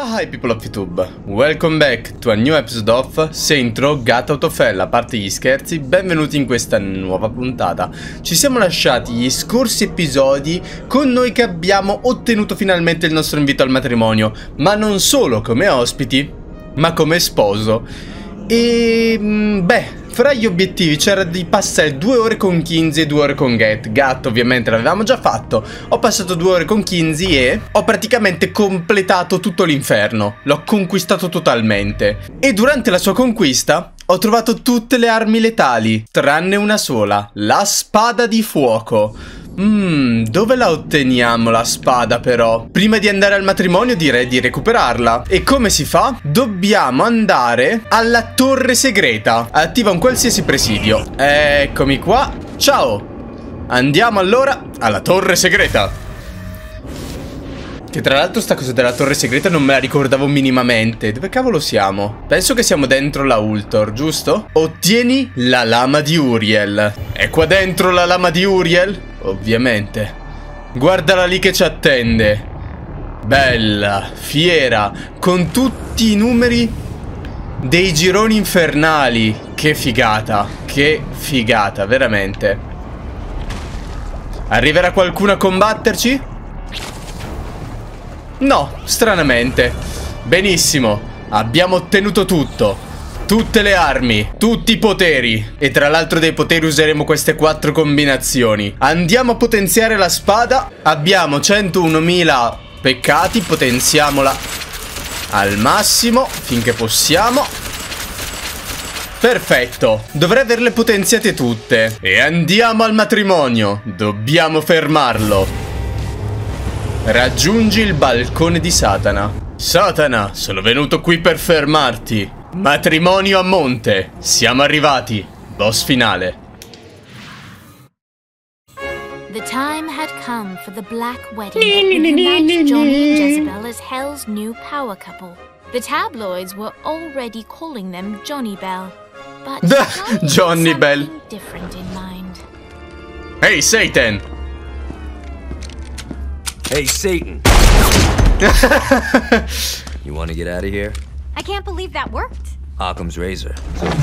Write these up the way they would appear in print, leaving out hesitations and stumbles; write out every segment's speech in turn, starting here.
Hi people of YouTube, welcome back to a new episode of Saints Row Gat Out of Hell. A parte gli scherzi, benvenuti in questa nuova puntata. Ci siamo lasciati gli scorsi episodi con noi che abbiamo ottenuto finalmente il nostro invito al matrimonio, ma non solo come ospiti, ma come sposo. E beh, fra gli obiettivi c'era di passare 2 ore con Kinzie e 2 ore con Gat. Gat ovviamente l'avevamo già fatto. Ho passato 2 ore con Kinzie e ho praticamente completato tutto l'inferno. L'ho conquistato totalmente. E durante la sua conquista ho trovato tutte le armi letali, tranne una sola, la spada di fuoco. Dove la otteniamo la spada però? Prima di andare al matrimonio direi di recuperarla. E come si fa? Dobbiamo andare alla torre segreta. Attiva un qualsiasi presidio. Eccomi qua. Ciao. Andiamo allora alla torre segreta. Che tra l'altro sta cosa della torre segreta non me la ricordavo minimamente. Dove cavolo siamo? Penso che siamo dentro la Ultor, giusto? Ottieni la lama di Uriel. È qua dentro la lama di Uriel? Ovviamente. Guardala lì che ci attende. Bella, fiera, con tutti i numeri dei gironi infernali. Che figata, veramente. Arriverà qualcuno a combatterci? No, stranamente. Benissimo, abbiamo ottenuto tutto. Tutte le armi, tutti i poteri. E tra l'altro dei poteri useremo queste 4 combinazioni. Andiamo a potenziare la spada. Abbiamo 101.000 peccati. Potenziamola al massimo finché possiamo. Perfetto, dovrei averle potenziate tutte. E andiamo al matrimonio. Dobbiamo fermarlo. Raggiungi il balcone di Satana. Satana, sono venuto qui per fermarti. Matrimonio a monte. Siamo arrivati. Boss finale. The time had come for the black wedding that would unite Johnny and Jezebel as Hell's new power couple. The tabloids were already calling them Johnny Bell, but Johnny Bell. something different in mind. Hey Satan. Hey, Satan. You want to get out of here? I can't believe that worked. Occam's razor.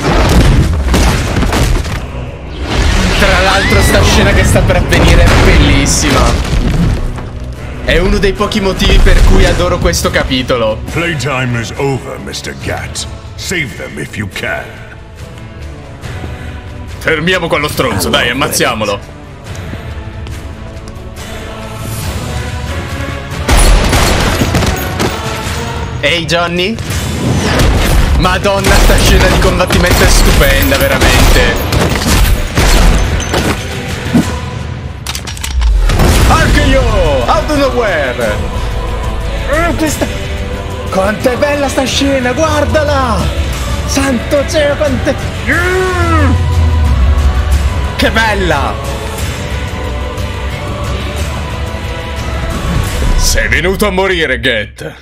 Tra l'altro sta scena che sta per avvenire è bellissima. È uno dei pochi motivi per cui adoro questo capitolo. Playtime is over, Mr. Gat. Save them if you can. Fermiamo quello stronzo, dai, ammazziamolo. Ehi Johnny. Madonna, sta scena di combattimento è stupenda, veramente. Archeo, out of nowhere. Quanto è bella sta scena, guardala. Santo cielo, quanto è... Che bella. Sei venuto a morire, Gat.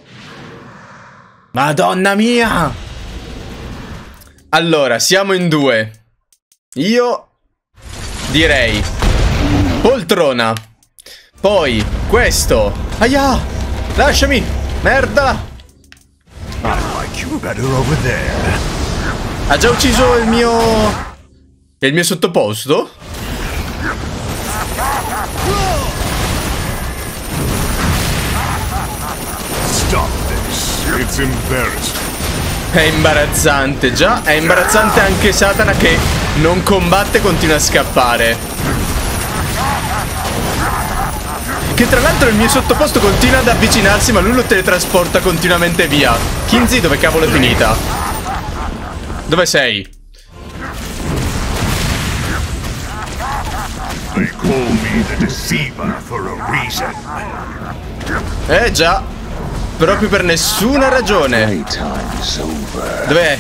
Madonna mia. Allora, siamo in 2. Io direi poltrona. Poi questo. Aia, lasciami. Merda. I like you better over there. Ha già ucciso il mio sottoposto? Stop this. It's embarrassing. È imbarazzante, già. È imbarazzante anche Satana che non combatte e continua a scappare. Che tra l'altro il mio sottoposto continua ad avvicinarsi, ma lui lo teletrasporta continuamente via. Kinzie, dove cavolo è finita? Dove sei? They call me the deceiver for a reason. Già. Proprio per nessuna ragione. Dov'è?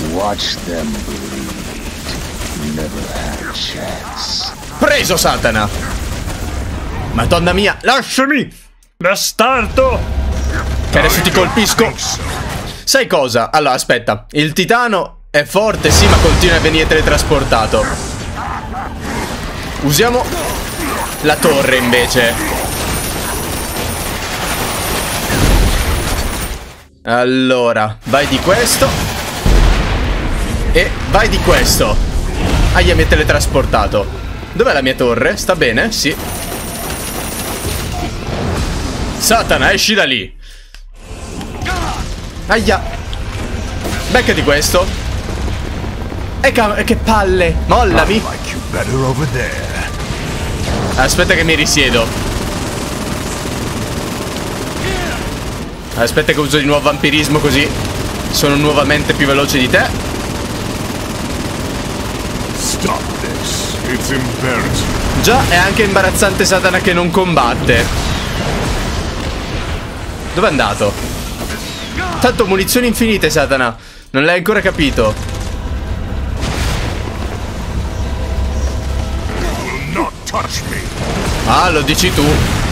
Preso, Satana. Madonna mia, lasciami. Bastardo. Che adesso ti colpisco. Sai cosa? Allora, aspetta. Il titano è forte, sì, ma continua a venire teletrasportato. Usiamo la torre invece. Allora, vai di questo. E vai di questo. Aia, mi ha teletrasportato. Dov'è la mia torre? Sta bene? Sì. Satana, esci da lì. Aia. Beccati questo. E che palle. Mollami. Aspetta che mi risiedo. Aspetta che uso di nuovo vampirismo, così sono nuovamente più veloce di te. Stop this. It's embarrassing. Già, è anche imbarazzante Satana che non combatte. Dove è andato? Tanto munizioni infinite, Satana. Non l'hai ancora capito. Not touch me. Ah, lo dici tu.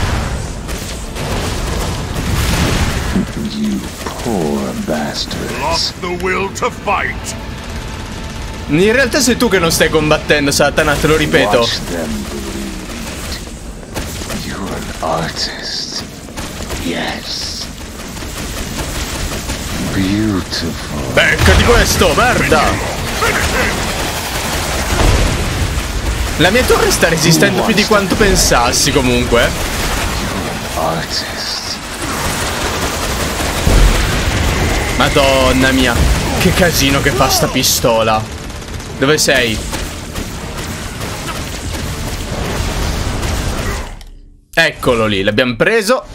You poor bastards. Lost the will to fight. In realtà sei tu che non stai combattendo, Satana, te lo ripeto. Watch them bleed. You're an artist. Yes. Beautiful. Beccati questo, merda. La mia torre sta resistendo più di quanto pensassi, comunque. Artist. Madonna mia, che casino che fa sta pistola. Dove sei? Eccolo lì, l'abbiamo preso.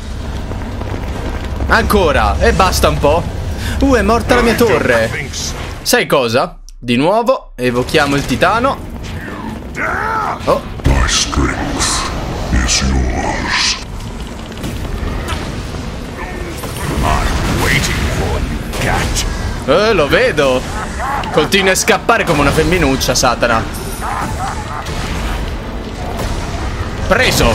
Ancora, e basta un po'. È morta la mia torre. Sai cosa? Di nuovo, evochiamo il titano. Oh. My strength is yours. I'm waiting for you, cat. Lo vedo. Continua a scappare come una femminuccia, Satana. Preso.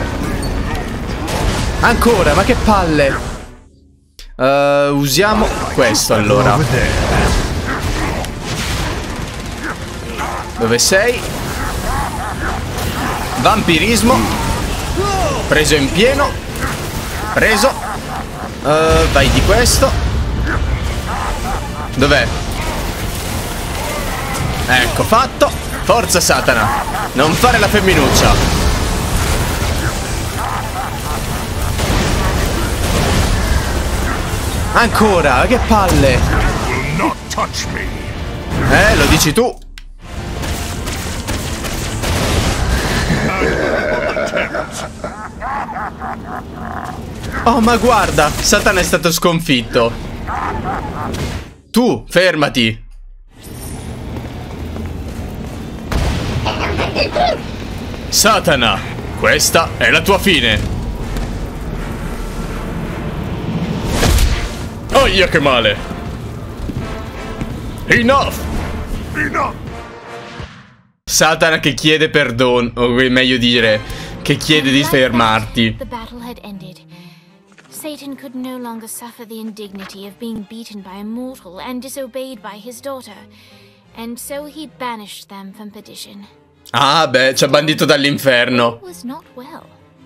Ancora, ma che palle. Usiamo questo allora. Dove sei? Vampirismo. Preso in pieno. Preso. Vai di questo. Dov'è? Ecco, fatto. Forza Satana. Non fare la femminuccia. Ancora, che palle. Will not touch me. Lo dici tu. Oh, ma guarda, Satana è stato sconfitto. Tu, fermati. Satana, questa è la tua fine. Oia che male. Enough. Enough. Satana che chiede perdono, o meglio dire, che chiede di fermarti. The battle had ended. Satan could no longer suffer the indignity of being beaten by a mortal and disobeyed by his daughter, and so he banished them from perdition. Ah beh, ci ha bandito dall'inferno. It was not well.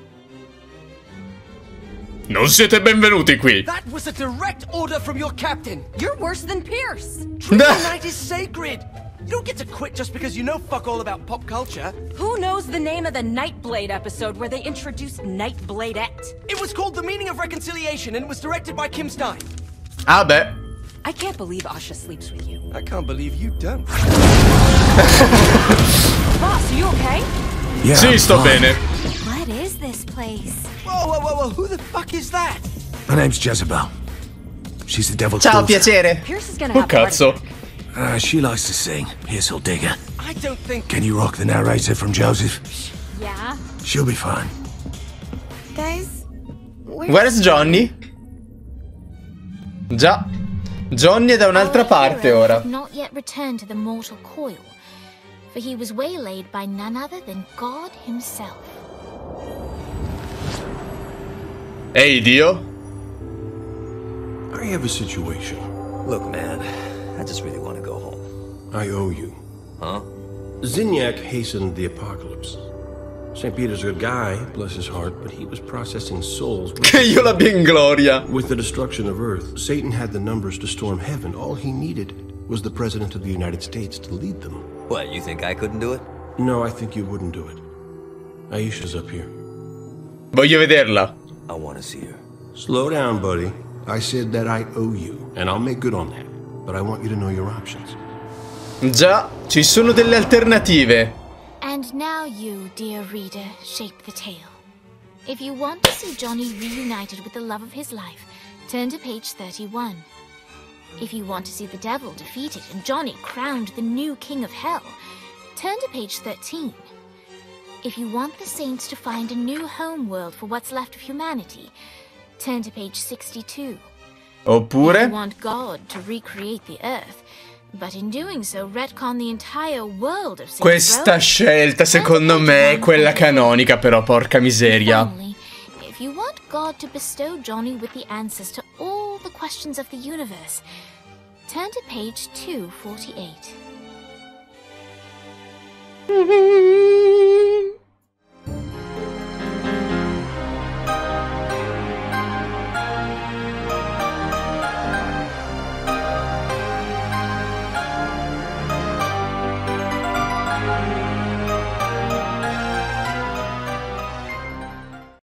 Non siete benvenuti qui. That was a direct order from your captain. You're worse than Pierce. Trivia night is sacred. You don't get to quit just because you know fuck all about pop culture. Who knows the name of the Nightblade episode where they introduced Nightbladette? It was called The Meaning of Reconciliation and it was directed by Kim Stein. Ah beh. I can't believe Asha sleeps with you. I can't believe you don't. Boss, are you okay? Yeah, Sì, sto bene. What is this place? Whoa, who the fuck is that? My name's Jezebel. She's the devil's Ciao, daughter. piacere. Pierce is gonna Oh have a heart cazzo. attack. She likes to sing. Pierce will dig her. I don't think... Can you rock the narrator from Joseph? Yeah? She'll be fine. Guys, Where's Johnny? Già. Johnny è da un'altra parte hero ora. had not yet returned to the mortal coil, for he was waylaid by none other than God himself. Ehi, Dio. I have a situation. Look, man, I just really want to go home. I owe you. Huh? Zinyak hastened the apocalypse. St. Peter's a good guy, bless his heart, but he was processing souls. Che io l'abbia in gloria. With the destruction of Earth, Satan had the numbers to storm heaven. All he needed was the President of the United States to lead them. What, you think I couldn't do it? No, I think you wouldn't do it. Aisha's up here. Voglio vederla. I want to see her. Slow down, buddy. I said that I owe you, and I'll make good on that. But I want you to know your options. Già, ci sono delle alternative. And now you, dear reader, shape the tale. If you want to see Johnny reunited with the love of his life, turn to page 31. If you want to see the devil defeated and Johnny crowned the new king of hell, turn to page 13. If you want the saints to find a new home world for what's left of humanity, turn to page 62. Oppure? If you want God to recreate the earth, but in doing so retcon the entire world of Saints Questa Row, scelta secondo me è quella canonica, però porca miseria. finally, if you want God to bestow Johnny with the answers to all the questions of the universe, turn to page 248.